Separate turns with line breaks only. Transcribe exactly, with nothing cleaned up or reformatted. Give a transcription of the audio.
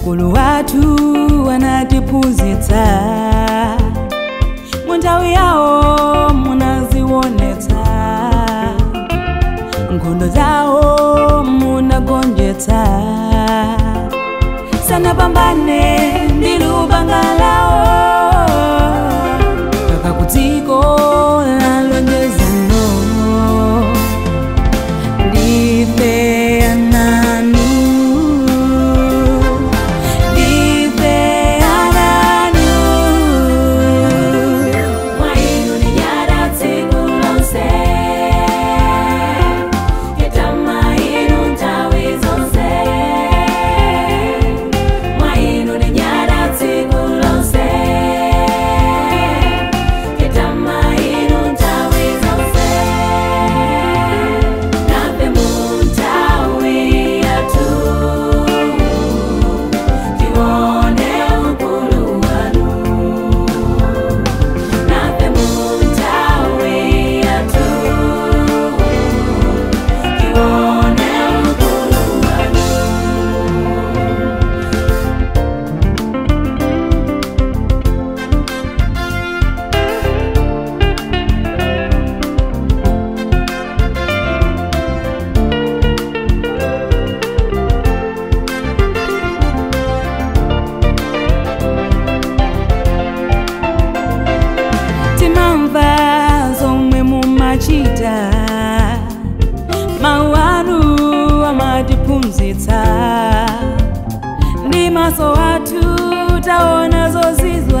Ukulu watu wanatiphunzitsa, munthawi yawo munazionetsa, nkhondo zawo munagonjetsa, sanapambane ndi lupanga lawo, mpaka ku dziko la lonjezano. Ndife ananu, ndife ananu, mwa inu ndinyada tsiku lonse, ketama inu nthawi zonse, mwa inu ndinyada tsiku lonse, ketama inu nthawi zonse. Nape muntawi yatu, tiwone ukulu wanu. Nape muntawi yatu, tiwone ukulu wanu. Timamva zomwe mumachita, mawu anu amatiphunzitsa, ndi maso athu taona zozizwa.